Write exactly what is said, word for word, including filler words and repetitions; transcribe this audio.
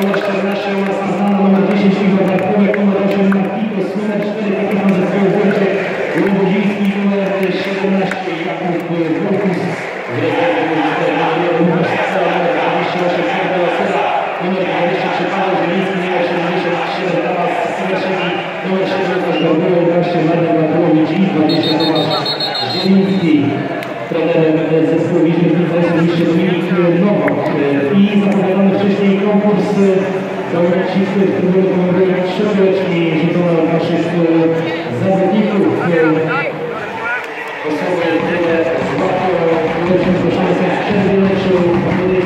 numer czternaście oraz Azana, numer dziesięć Igor Bartkowiak, numer osiem Markikos, numer cztery kapitan zespołu Wojciech Łobodziński, numer siedemnaście Jakub Wojkus, z rezerwy numer dwadzieścia osiem Ferdela Sera, numer dwadzieścia trzy Paweł Zieliński, numer siedemdziesiąt siedem Tamas Sylweszewski, numer sześćdziesiąt jedenaście Marek Bartłowicz i dwadzieścia Tomasz Zieliński. Trenerem zespołu Wiśniewnica jest jeszcze Dominik Nowak i zapowiadany wcześniej konkurs zawodnicy, w którym pomagają trzyletni rzucone od naszych zawodników. Osoby, które złapią lepszą szansę w przerwie, lepszą